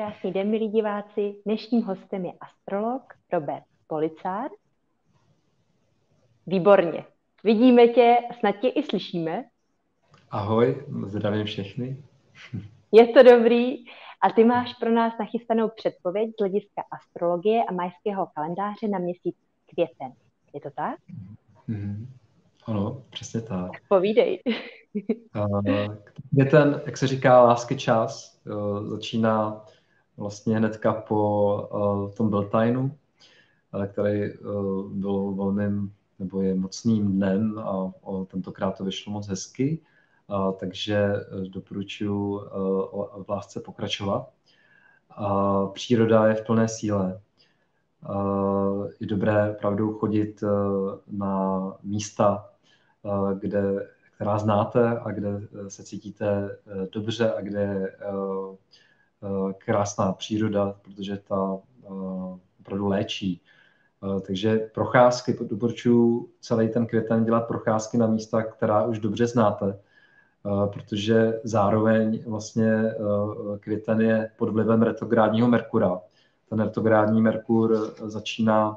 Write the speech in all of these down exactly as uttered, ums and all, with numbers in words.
Krásný den, milí diváci. Dnešním hostem je astrolog Robert Policár. Výborně. Vidíme tě, snad tě i slyšíme. Ahoj, zdravím všechny. Je to dobrý. A ty máš pro nás nachystanou předpověď z hlediska astrologie a majského kalendáře na měsíc květen. Je to tak? Mm-hmm. Ano, přesně tak. Tak povídej. Květen, jak se říká, lásky čas, začíná vlastně hnedka po tom Beltajnu, který byl velmi, nebo je mocným dnem a tentokrát to vyšlo moc hezky, takže doporučuji v lásce pokračovat. Příroda je v plné síle. Je dobré pravdou chodit na místa, kde, která znáte a kde se cítíte dobře a kde je krásná příroda, protože ta opravdu léčí. Takže procházky, doporučuji celý ten květen dělat procházky na místa, která už dobře znáte, protože zároveň vlastně květen je pod vlivem retrográdního Merkura. Ten retrográdní Merkur začíná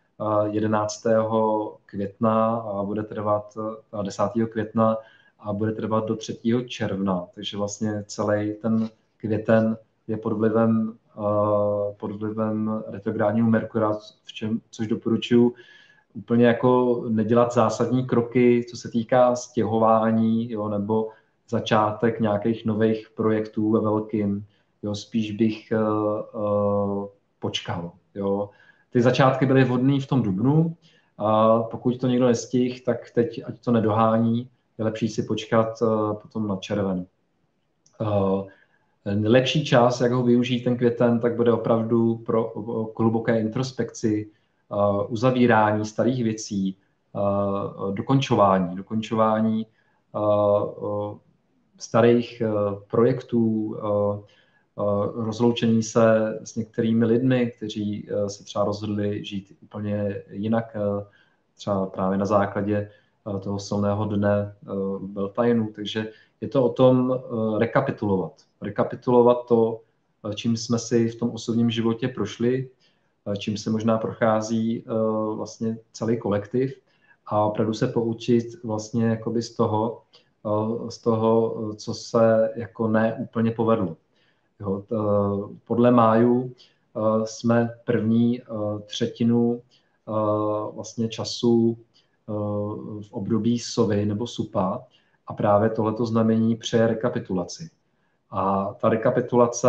jedenáctého května a bude trvat desátého května a bude trvat do třetího června. Takže vlastně celý ten květen je pod vlivem, pod vlivem retrográdního Merkura, v čem, což doporučuji úplně jako nedělat zásadní kroky, co se týká stěhování, jo, nebo začátek nějakých nových projektů ve velkým. Jo, spíš bych uh, uh, počkal. Jo. Ty začátky byly vhodné v tom dubnu, a pokud to někdo nestihl, tak teď, ať to nedohání, je lepší si počkat uh, potom na červen. Uh, lepší čas, jak ho využít ten květen, tak bude opravdu pro hluboké introspekci, uh, uzavírání starých věcí, uh, dokončování, dokončování uh, uh, starých uh, projektů, uh, rozloučení se s některými lidmi, kteří se třeba rozhodli žít úplně jinak, třeba právě na základě toho silného dne Beltajnu. Takže je to o tom rekapitulovat. Rekapitulovat to, čím jsme si v tom osobním životě prošli, čím se možná prochází vlastně celý kolektiv a opravdu se poučit vlastně jakoby z toho, z toho, co se jako ne úplně povedlo. Jo, t, podle májů jsme první třetinu vlastně času v období sovy nebo supa a právě tohleto znamení přeje rekapitulaci. A ta rekapitulace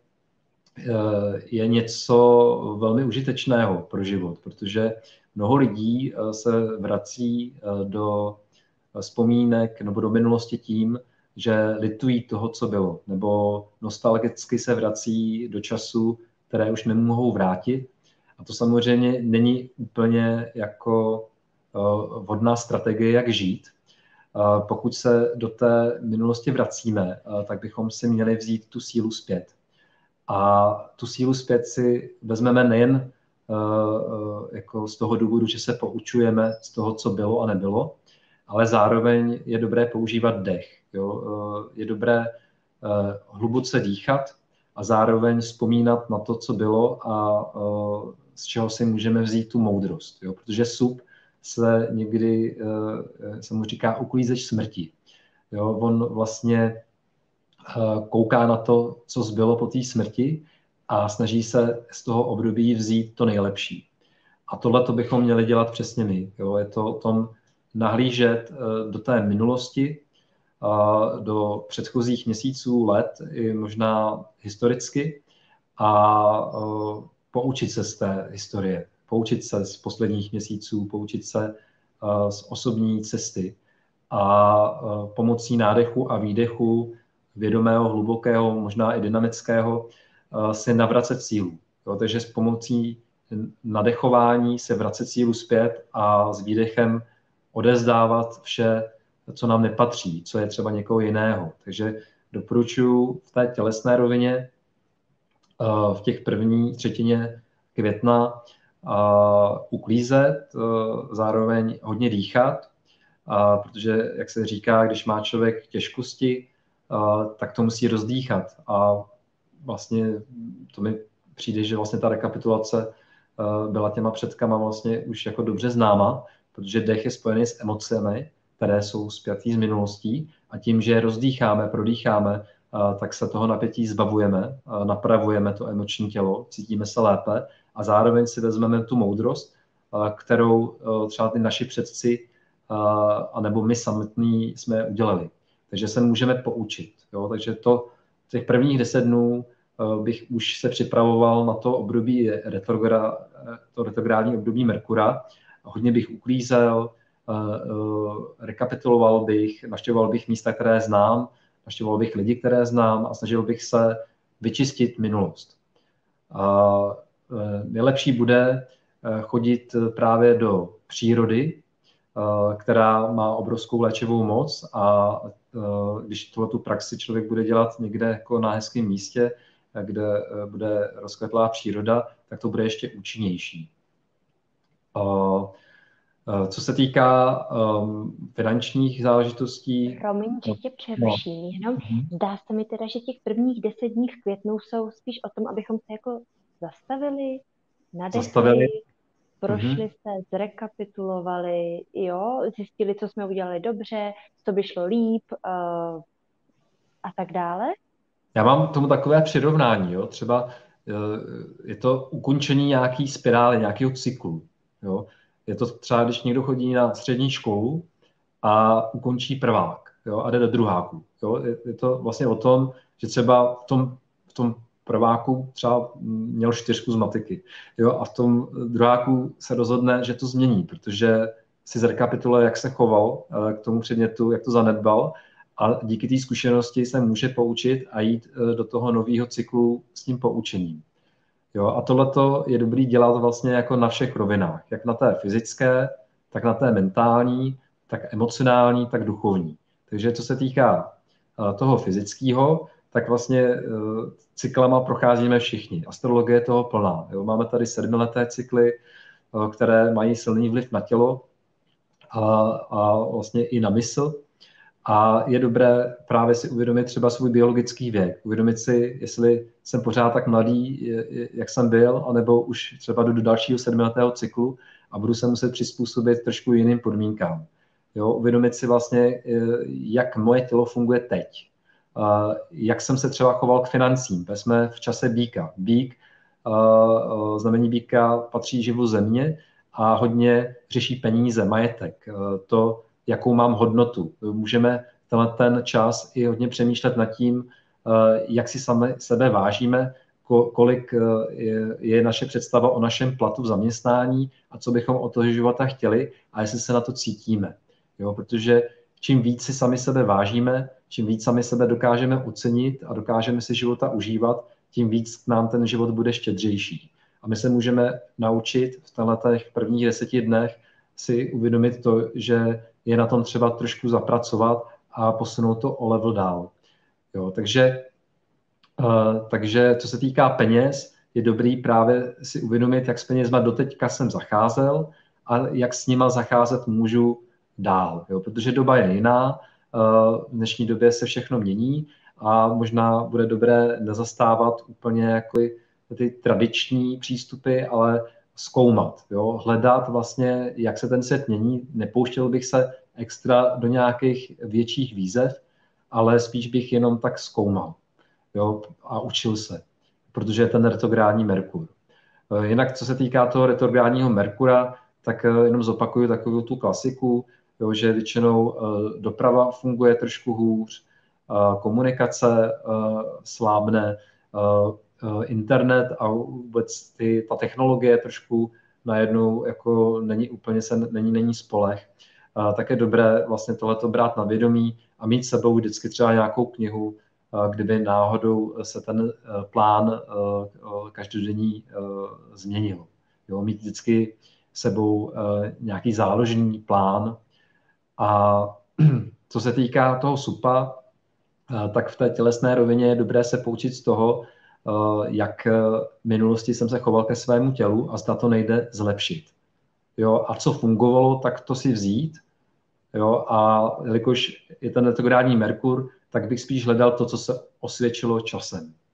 je něco velmi užitečného pro život, protože mnoho lidí se vrací do vzpomínek nebo do minulosti tím, že litují toho, co bylo, nebo nostalgicky se vrací do času, které už nemohou vrátit. A to samozřejmě není úplně jako uh, vhodná strategie, jak žít. Uh, pokud se do té minulosti vracíme, uh, tak bychom si měli vzít tu sílu zpět. A tu sílu zpět si vezmeme nejen uh, uh, jako z toho důvodu, že se poučujeme z toho, co bylo a nebylo, ale zároveň je dobré používat dech. Jo? Je dobré hluboce dýchat a zároveň vzpomínat na to, co bylo a z čeho si můžeme vzít tu moudrost. Jo? Protože sup se někdy, se mu říká uklízeč smrti. Jo? On vlastně kouká na to, co zbylo po té smrti a snaží se z toho období vzít to nejlepší. A tohle to bychom měli dělat přesně my. Jo? Je to o tom nahlížet do té minulosti, do předchozích měsíců, let, i možná historicky a poučit se z té historie, poučit se z posledních měsíců, poučit se z osobní cesty a pomocí nádechu a výdechu vědomého, hlubokého, možná i dynamického si navracet sílu. Jo, takže s pomocí nadechování se vracet sílu zpět a s výdechem odevzdávat vše, co nám nepatří, co je třeba někoho jiného. Takže doporučuji v té tělesné rovině v těch první třetině května uklízet, zároveň hodně dýchat, protože, jak se říká, když má člověk těžkosti, tak to musí rozdýchat. A vlastně to mi přijde, že vlastně ta rekapitulace byla těma předkama vlastně už jako dobře známa, protože dech je spojený s emocemi, které jsou spjatý s minulostí a tím, že je rozdýcháme, prodýcháme, tak se toho napětí zbavujeme, napravujeme to emoční tělo, cítíme se lépe a zároveň si vezmeme tu moudrost, kterou třeba ty naši předci anebo my samotní jsme udělali. Takže se můžeme poučit. Jo? Takže to těch prvních deset dnů bych už se připravoval na to období retrogra, to retrográdní období Merkura. Hodně bych uklízel, rekapituloval bych, navštěvoval bych místa, které znám, navštěvoval bych lidi, které znám a snažil bych se vyčistit minulost. A nejlepší bude chodit právě do přírody, která má obrovskou léčivou moc a když tuhletu praxi člověk bude dělat někde jako na hezkém místě, kde bude rozkvetlá příroda, tak to bude ještě účinnější. Co se týká um, finančních záležitostí... Promiň, že tě přeruším, no. Jenom zdá se mi teda, že těch prvních deset dní v květnu jsou spíš o tom, abychom se jako zastavili, nadechli, zastavili. prošli mm-hmm. se, zrekapitulovali, jo, zjistili, co jsme udělali dobře, co by šlo líp uh, a tak dále. Já mám k tomu takové přirovnání, jo, třeba uh, je to ukončení nějaký spirály, nějakého cyklu, jo. Je to třeba, když někdo chodí na střední školu a ukončí prvák, jo, a jde do druháku. Jo. Je, je to vlastně o tom, že třeba v tom, v tom prváku třeba měl čtyřku z matiky. Jo, a v tom druháku se rozhodne, že to změní, protože si zrekapituluje, jak se choval k tomu předmětu, jak to zanedbal a díky té zkušenosti se může poučit a jít do toho nového cyklu s tím poučením. Jo, a tohleto je dobrý dělat vlastně jako na všech rovinách, jak na té fyzické, tak na té mentální, tak emocionální, tak duchovní. Takže co se týká toho fyzického, tak vlastně cyklama procházíme všichni. Astrologie je toho plná. Jo, máme tady sedmileté cykly, které mají silný vliv na tělo a, a vlastně i na mysl. A je dobré právě si uvědomit třeba svůj biologický věk. Uvědomit si, jestli jsem pořád tak mladý, jak jsem byl, anebo už třeba jdu do dalšího sedmiletého cyklu a budu se muset přizpůsobit trošku jiným podmínkám. Jo, uvědomit si vlastně, jak moje tělo funguje teď. Jak jsem se třeba choval k financím. Jsme v čase býka. Býk, znamení býka patří živu země a hodně řeší peníze, majetek. To, jakou mám hodnotu. Můžeme tenhle ten čas i hodně přemýšlet nad tím, jak si sami sebe vážíme, kolik je naše představa o našem platu v zaměstnání a co bychom od toho života chtěli a jestli se na to cítíme. Jo, protože čím víc si sami sebe vážíme, čím víc sami sebe dokážeme ocenit a dokážeme si života užívat, tím víc k nám ten život bude štědřejší. A my se můžeme naučit v těch prvních deseti dnech si uvědomit to, že je na tom třeba trošku zapracovat a posunout to o level dál. Jo, takže, uh, takže co se týká peněz, je dobrý právě si uvědomit, jak s penězma doteďka jsem zacházel a jak s nima zacházet můžu dál. Jo, protože doba je jiná, uh, v dnešní době se všechno mění a možná bude dobré nezastávat úplně jako ty tradiční přístupy, ale zkoumat, jo? Hledat vlastně, jak se ten svět mění. Nepouštěl bych se extra do nějakých větších výzev, ale spíš bych jenom tak zkoumal, jo? A učil se, protože je ten retrográdní Merkur. Jinak, co se týká toho retrográdního Merkura, tak jenom zopakuju takovou tu klasiku, jo? Že většinou doprava funguje trošku hůř, komunikace slábne, internet a vůbec ty, ta technologie trošku najednou jako není úplně se, není, není spoleh. A tak je dobré vlastně tohleto brát na vědomí a mít s sebou vždycky třeba nějakou knihu, kdyby náhodou se ten plán každodenní změnil. Jo, mít vždycky sebou nějaký záložní plán. A co se týká toho supa, tak v té tělesné rovině je dobré se poučit z toho, jak v minulosti jsem se choval ke svému tělu a zda to nejde zlepšit. Jo, a co fungovalo, tak to si vzít. Jo, a jelikož je ten retrográdní Merkur, tak bych spíš hledal to, co se osvědčilo časem.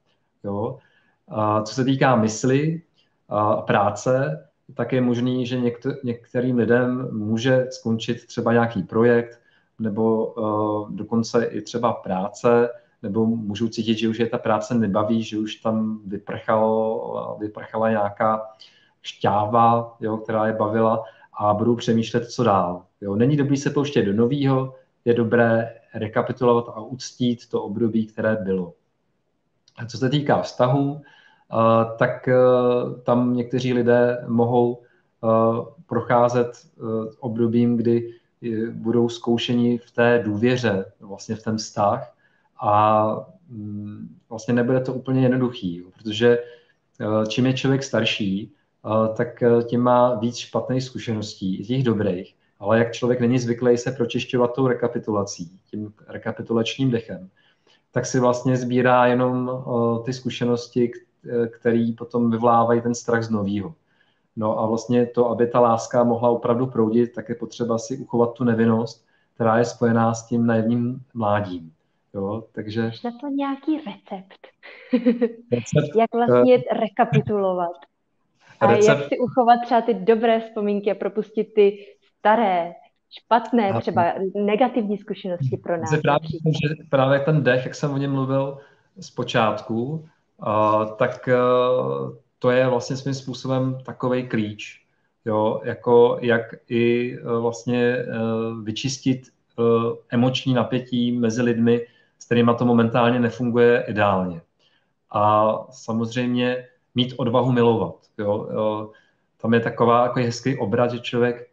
Jo? A co se týká mysli a práce, tak je možný, že někter- některým lidem může skončit třeba nějaký projekt nebo uh, dokonce i třeba práce, nebo můžou cítit, že už je ta práce nebaví, že už tam vyprchalo, vyprchala nějaká šťáva, jo, která je bavila a budou přemýšlet, co dál. Jo. Není dobré se pouštět do nového, je dobré rekapitulovat a uctít to období, které bylo. A co se týká vztahů, tak tam někteří lidé mohou procházet obdobím, kdy budou zkoušeni v té důvěře, vlastně v ten vztah a vlastně nebude to úplně jednoduchý, protože čím je člověk starší, tak tím má víc špatných zkušeností, i těch dobrých, ale jak člověk není zvyklý se pročišťovat tou rekapitulací, tím rekapitulačním dechem, tak si vlastně sbírá jenom ty zkušenosti, které potom vyvlávají ten strach z novýho. No a vlastně to, aby ta láska mohla opravdu proudit, tak je potřeba si uchovat tu nevinnost, která je spojená s tím naivním mládím. Jo, takže... Máš na to nějaký recept? recept Jak vlastně uh, rekapitulovat? A recept... jak si uchovat třeba ty dobré vzpomínky a propustit ty staré, špatné, a... třeba negativní zkušenosti pro nás? Právě, že právě ten dech, jak jsem o něm mluvil zpočátku, uh, tak uh, to je vlastně svým způsobem takovej klíč, jo, jako jak i uh, vlastně uh, vyčistit uh, emoční napětí mezi lidmi, s kterými to momentálně nefunguje ideálně. A samozřejmě mít odvahu milovat. Jo. Uh, tam je taková jako hezký obrat, že člověk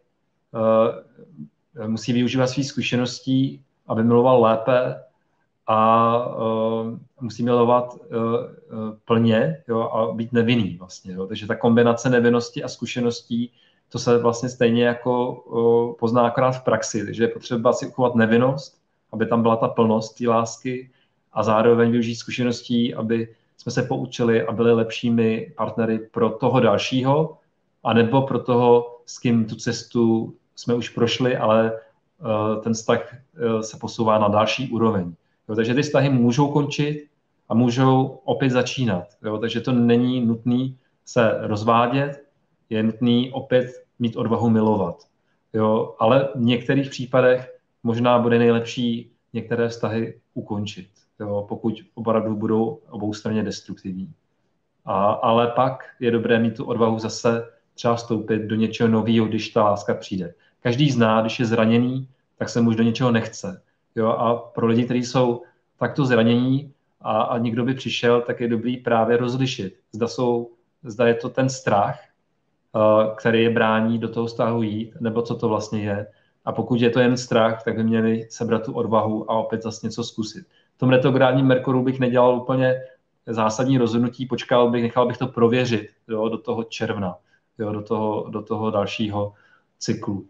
uh, musí využívat svých zkušeností, aby miloval lépe a uh, musí milovat uh, uh, plně, jo, a být nevinný vlastně. Jo. Takže ta kombinace nevinnosti a zkušeností, to se vlastně stejně jako uh, pozná akorát v praxi. Takže je potřeba si uchovat nevinnost, aby tam byla ta plnost té lásky a zároveň využít zkušeností, aby jsme se poučili a byli lepšími partnery pro toho dalšího, anebo pro toho, s kým tu cestu jsme už prošli, ale uh, ten vztah uh, se posouvá na další úroveň. Jo, takže ty vztahy můžou končit a můžou opět začínat. Jo, takže to není nutné se rozvádět, je nutné opět mít odvahu milovat. Jo, ale v některých případech možná bude nejlepší některé vztahy ukončit, jo, pokud opravdu budou oboustranně destruktivní. A, ale pak je dobré mít tu odvahu zase třeba vstoupit do něčeho nového, když ta láska přijde. Každý zná, když je zraněný, tak se mu už do něčeho nechce. Jo, a pro lidi, kteří jsou takto zranění a, a někdo by přišel, tak je dobrý právě rozlišit. Zda, jsou, zda je to ten strach, uh, který je brání do toho vztahu jít, nebo co to vlastně je. A pokud je to jen strach, tak by měli sebrat tu odvahu a opět zase něco zkusit. V tom retrográdním Merkuru bych nedělal úplně zásadní rozhodnutí, počkal bych, nechal bych to prověřit, jo, do toho června, jo, do toho, do toho dalšího cyklu.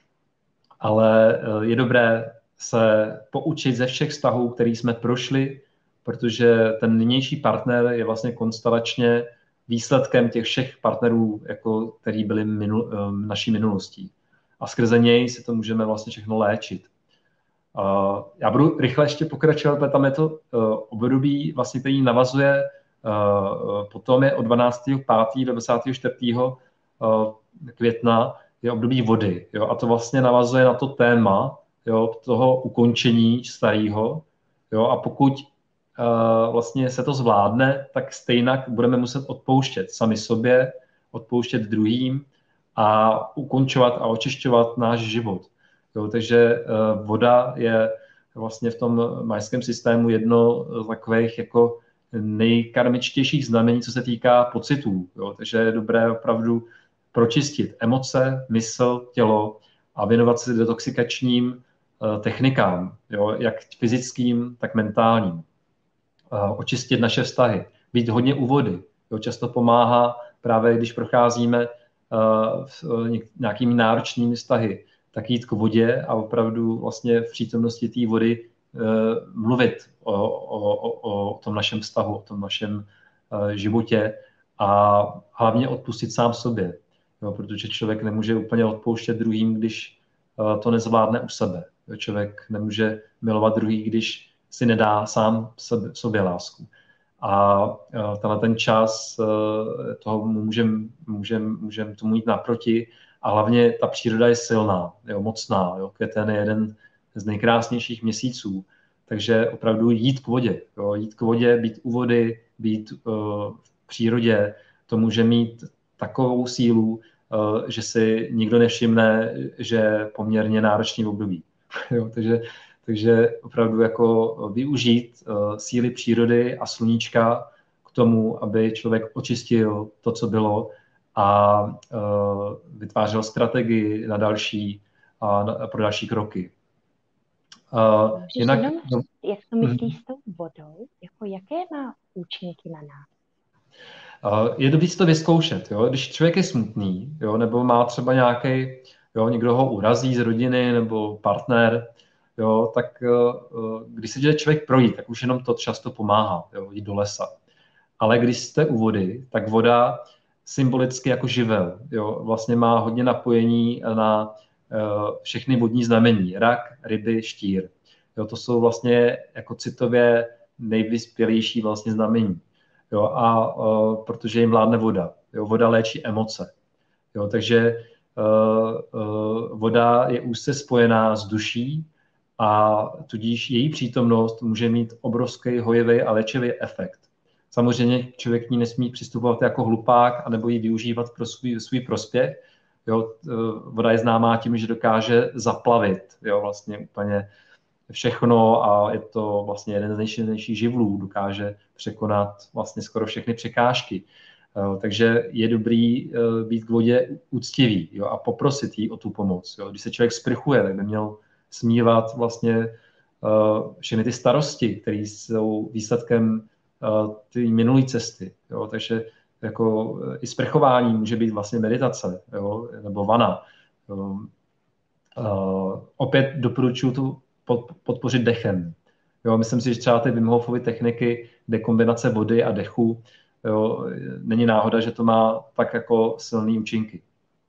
Ale je dobré se poučit ze všech vztahů, který jsme prošli, protože ten nynější partner je vlastně konstelačně výsledkem těch všech partnerů, jako, který byli minul, naší minulostí. A skrze něj si to můžeme vlastně všechno léčit. Uh, já budu rychle ještě pokračovat, protože tam je to uh, období, vlastně, který navazuje, uh, potom je od dvanáctého pátého do dvacátého čtvrtého Uh, května, je období vody. Jo? A to vlastně navazuje na to téma, jo, toho ukončení starého. Jo? A pokud uh, vlastně se to zvládne, tak stejně budeme muset odpouštět sami sobě, odpouštět druhým a ukončovat a očišťovat náš život. Jo? Takže uh, voda je vlastně v tom majském systému jedno z takových jako nejkarmičtějších znamení, co se týká pocitů. Jo? Takže je dobré opravdu pročistit emoce, mysl, tělo a věnovat se detoxikačním uh, technikám, jo, jak fyzickým, tak mentálním. Uh, očistit naše vztahy, být hodně u vody. Jo, často pomáhá právě, když procházíme uh, nějakými náročnými vztahy, tak jít k vodě a opravdu vlastně v přítomnosti té vody uh, mluvit o, o, o, o tom našem vztahu, o tom našem uh, životě a hlavně odpustit sám sobě. Jo, protože člověk nemůže úplně odpouštět druhým, když uh, to nezvládne u sebe. Jo, člověk nemůže milovat druhý, když si nedá sám sebe, sobě lásku. A tenhle ten čas toho můžeme můžem, můžem tomu jít naproti. A hlavně ta příroda je silná, jo, mocná. Jo. Květen je jeden z nejkrásnějších měsíců. Takže opravdu jít k vodě. Jo. Jít k vodě, být u vody, být uh, v přírodě, to může mít takovou sílu, uh, že si nikdo nevšimne, že je poměrně náročný období. Jo. Takže, takže opravdu jako využít uh, síly přírody a sluníčka k tomu, aby člověk očistil to, co bylo, a uh, vytvářel strategii na další a na, pro další kroky. Uh, jinak, jenom, no, jak to myslíš s tou vodou? Jako jaké má účinky na nás? Uh, je dobré si to vyzkoušet. Jo? Když člověk je smutný, jo? Nebo má třeba nějaký, jo, někdo ho urazí z rodiny nebo partner, jo? Tak uh, když se jde člověk projít, tak už jenom to často pomáhá, jo? Jít do lesa. Ale když jste u vody, tak voda symbolicky jako živel. Jo? Vlastně má hodně napojení na uh, všechny vodní znamení. Rak, ryby, štír. Jo? To jsou vlastně jako citově nejvyspělejší vlastně znamení. Jo? A uh, protože jim vládne voda. Jo? Voda léčí emoce. Jo? Takže uh, uh, voda je úzce spojená s duší a tudíž její přítomnost může mít obrovský hojivý a léčivý efekt. Samozřejmě člověk k ní nesmí přistupovat jako hlupák anebo ji využívat pro svůj, svůj prospěch. Jo, voda je známá tím, že dokáže zaplavit, jo, vlastně úplně všechno a je to vlastně jeden z nejsilnějších živlů, dokáže překonat vlastně skoro všechny překážky. Takže je dobrý být k vodě úctivý, jo, a poprosit jí o tu pomoc. Jo. Když se člověk sprchuje, tak by měl smívat vlastně všechny ty starosti, které jsou výsledkem ty minulé cesty. Jo? Takže jako i sprchování může být vlastně meditace, jo? Nebo vana. Jo? Uh, opět doporučuji tu podpořit dechem. Jo? Myslím si, že třeba ty Wim Hofovy techniky, kde kombinace vody a dechu, jo? Není náhoda, že to má tak jako silné účinky.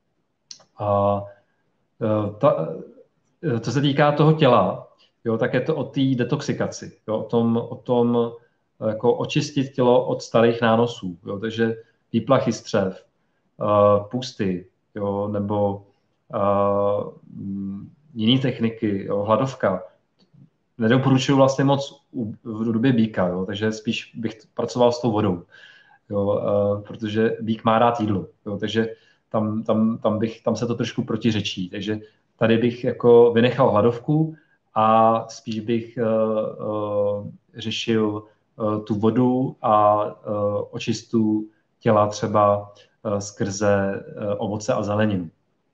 A uh, ta, co se týká toho těla, jo? Tak je to o té detoxikaci. Jo? O tom, o tom jako očistit tělo od starých nánosů, jo? Takže výplachy střev, uh, půsty, jo? Nebo uh, jiné techniky, jo? Hladovka. Nedoporučuju vlastně moc v době býka, jo? Takže spíš bych pracoval s tou vodou, jo? Uh, protože býk má rád jídlo, jo? Takže tam, tam, tam, bych, tam se to trošku protiřečí. Takže tady bych jako vynechal hladovku a spíš bych uh, uh, řešil tu vodu a uh, očistu těla třeba uh, skrze uh, ovoce a zeleninu.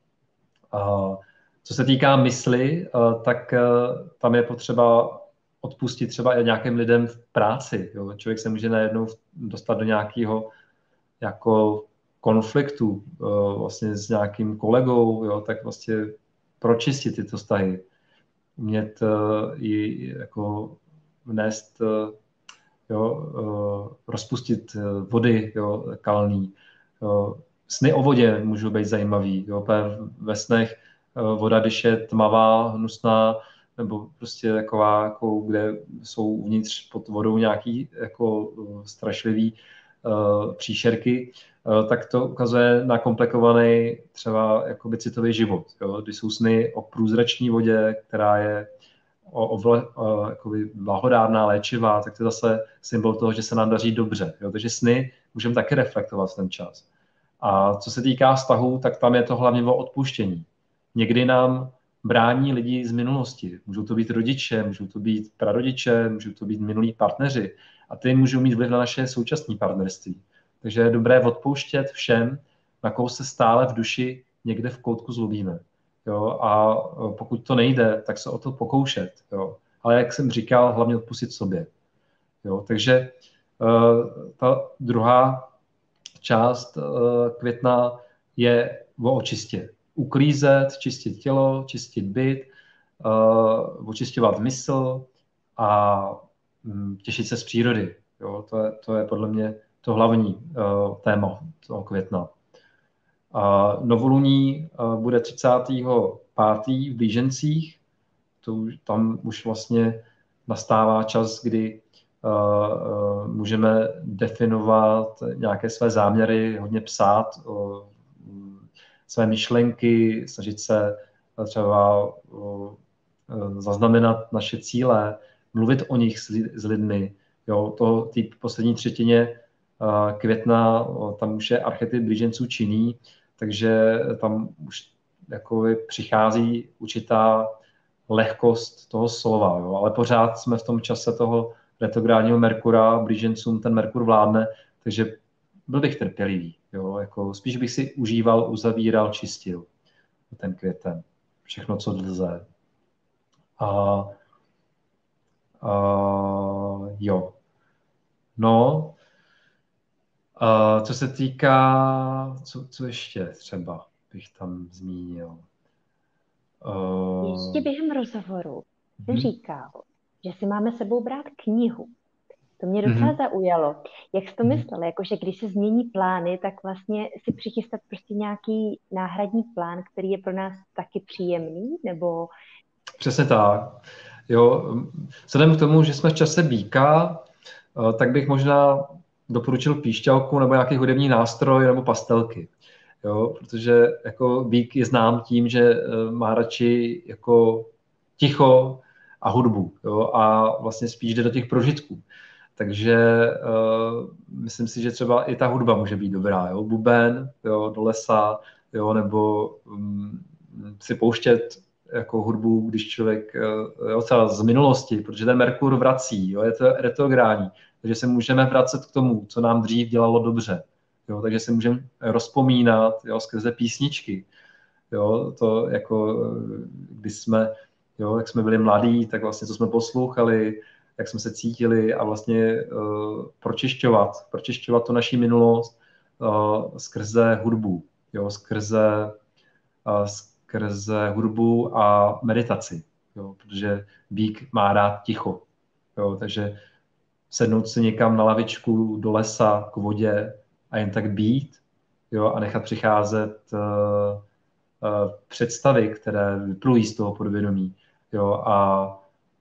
Uh, co se týká mysli, uh, tak uh, tam je potřeba odpustit třeba i nějakým lidem v práci. Jo? Člověk se může najednou dostat do nějakého jako konfliktu uh, vlastně s nějakým kolegou, jo? Tak vlastně pročistit tyto vztahy. Umět uh, i jako vnést uh, Jo, rozpustit vody, jo, kalný. Jo. Sny o vodě můžou být zajímavý. Jo. Ve snech voda, když je tmavá, hnusná, nebo prostě taková, jako, kde jsou uvnitř pod vodou nějaký jako strašlivý uh, příšerky, uh, tak to ukazuje na komplikovaný třeba jakoby citový život. Jo. Když jsou sny o průzračné vodě, která je o, o, o jakoby blahodárná, léčivá, tak to je zase symbol toho, že se nám daří dobře. Jo? Takže sny můžeme taky reflektovat ten čas. A co se týká vztahu, tak tam je to hlavně o odpuštění. Někdy nám brání lidi z minulosti. Můžou to být rodiče, můžou to být prarodiče, můžou to být minulí partneři. A ty můžou mít vliv na naše současné partnerství. Takže je dobré odpouštět všem, na koho se stále v duši někde v koutku zlobíme. Jo, a pokud to nejde, tak se o to pokoušet. Jo. Ale jak jsem říkal, hlavně odpustit sobě. Jo. Takže uh, ta druhá část uh, května je o očistě. Uklízet, čistit tělo, čistit byt, uh, očisťovat mysl a um, těšit se z přírody. Jo. To, je, to je podle mě to hlavní uh, téma toho května. A novoluní bude třicátého pátého v Blížencích. To, tam už vlastně nastává čas, kdy můžeme definovat nějaké své záměry, hodně psát své myšlenky, snažit se třeba zaznamenat naše cíle, mluvit o nich s lidmi. Jo, to té poslední třetině května, tam už je archetyp blíženců činný, takže tam už jakoby přichází určitá lehkost toho slova, jo, ale pořád jsme v tom čase toho retrográdního Merkura, blížencům ten Merkur vládne, takže byl bych trpělivý, jo, jako spíš bych si užíval, uzavíral, čistil ten květen, všechno, co lze. A, a jo. No, a co se týká, co, co ještě třeba bych tam zmínil? Uh... Ještě během rozhovoru jsi hmm. říkal, že si máme sebou brát knihu. To mě docela mm-hmm. zaujalo. Jak jsi to myslel? Jakože když se změní plány, tak vlastně si přichystat prostě nějaký náhradní plán, který je pro nás taky příjemný, nebo... Přesně tak. Jo, vzhledem k tomu, že jsme v čase býka, tak bych možná doporučil píšťalku nebo nějaký hudební nástroj nebo pastelky. Jo, protože jako býk je znám tím, že má radši jako ticho a hudbu. Jo, a vlastně spíš jde do těch prožitků. Takže uh, myslím si, že třeba i ta hudba může být dobrá. Jo? Buben, jo, do lesa, jo, nebo um, si pouštět jako hudbu, když člověk, uh, jo, třeba z minulosti, protože ten Merkur vrací, jo, je to retrográdní, takže se můžeme vracet k tomu, co nám dřív dělalo dobře. Jo? Takže se můžeme rozpomínat, jo, skrze písničky. Jo? To jako, když jsme, jo, jak jsme byli mladí, tak vlastně co jsme poslouchali, jak jsme se cítili a vlastně uh, pročišťovat, pročišťovat tu naši minulost uh, skrze hudbu, jo, skrze, uh, skrze hudbu a meditaci, jo, protože býk má rád ticho, jo, takže sednout si někam na lavičku do lesa, k vodě a jen tak být, jo, a nechat přicházet uh, uh, představy, které vyplují z toho podvědomí, jo, a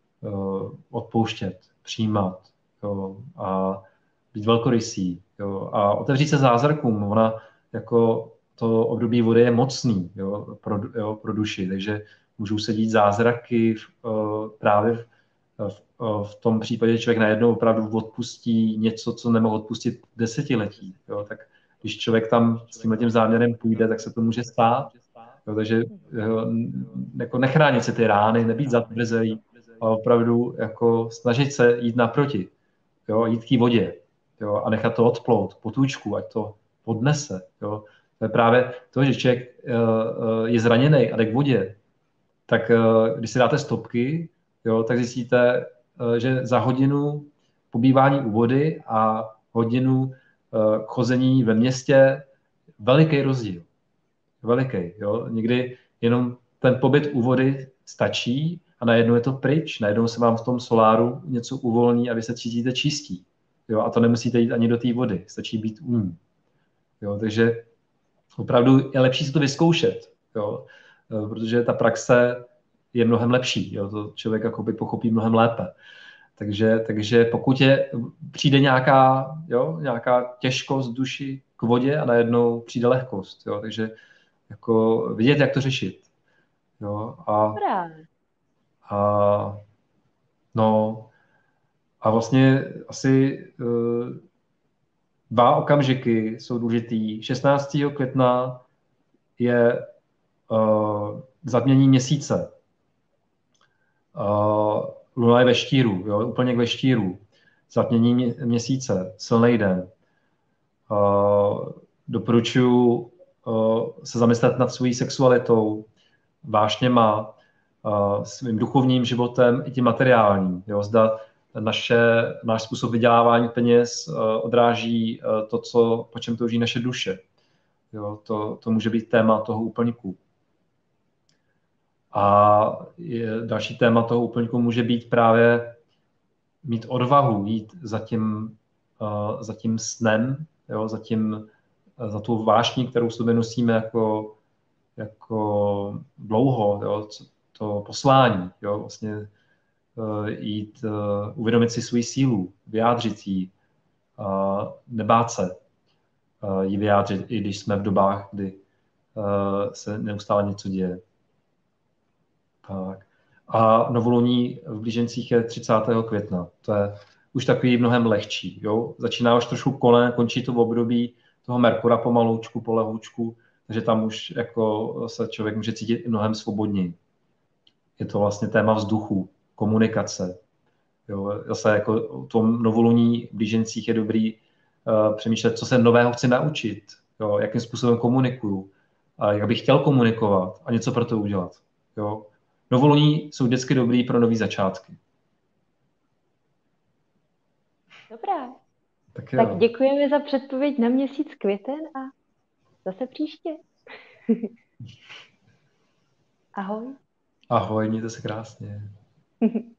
odpouštět, přijímat, jo, a být velkorysý, jo, a otevřít se zázrakům. Ona jako to období vody je mocný, jo, pro, jo, pro duši, takže můžou se dít zázraky v, právě v, v, v tom případě, že člověk najednou opravdu odpustí něco, co nemohl odpustit desetiletí. Jo, tak když člověk tam s tímhletím záměrem půjde, tak se to může stát. Jo, takže jo, jako nechránit si ty rány, nebýt zatvrzelý, a opravdu jako snažit se jít naproti, jo, jít k té vodě, jo, a nechat to odplout, potůčku, ať to podnese, jo. To je právě to, že člověk uh, je zraněný a jde k vodě, tak uh, když si dáte stopky, jo, tak zjistíte, uh, že za hodinu pobývání u vody a hodinu uh, chození ve městě veliký rozdíl. Veliký, jo. Někdy jenom ten pobyt u vody stačí, a najednou je to pryč, najednou se vám v tom soláru něco uvolní a vy se cítíte čistí. Jo? A to nemusíte jít ani do té vody, stačí být u ní. Jo? Takže opravdu je lepší si to vyzkoušet, jo? Protože ta praxe je mnohem lepší. Jo? To člověk jakoby pochopí mnohem lépe. Takže, takže pokud je, přijde nějaká, jo, nějaká těžkost v duši k vodě a najednou přijde lehkost. Jo? Takže jako vidět, jak to řešit. Jo? A, A, no, a vlastně asi uh, dva okamžiky jsou důležitý. šestnáctého května je uh, zatmění měsíce. Uh, Luna je ve štíru, jo, úplně k ve štíru. Zatmění mě, měsíce, silný den. Uh, doporučuji uh, se zamyslet nad svou sexualitou, vášněma, svým duchovním životem i tím materiálním. Jo? Zda naše, náš způsob vydělávání peněz odráží to, co, po čem touží naše duše. Jo? To, to může být téma toho úplňku. A je, další téma toho úplňku může být právě mít odvahu jít za tím, uh, za tím snem, jo? Za, tím, za tou vášní, kterou sobě nosíme jako, jako dlouho, jo? To poslání, jo, vlastně jít, uvědomit si svou sílu, vyjádřit ji, nebát se ji vyjádřit, i když jsme v dobách, kdy se neustále něco děje. Tak. A novoluní v blížencích je třicátého května. To je už takový mnohem lehčí. Jo? Začíná už trošku kole, končí to v období toho Merkura pomaloučku, polehoučku, takže tam už jako se člověk může cítit i mnohem svobodněji. Je to vlastně téma vzduchu, komunikace. Jo? Zase jako o tom novoluní v blížencích je dobrý uh, přemýšlet, co se nového chci naučit, jo? Jakým způsobem komunikuju, a jak bych chtěl komunikovat a něco pro to udělat. Jo? Novoluní jsou vždycky dobrý pro nový začátky. Dobrá. Tak, tak děkujeme za předpověď na měsíc květen a zase příště. Ahoj. Ahoj, mějte se krásně.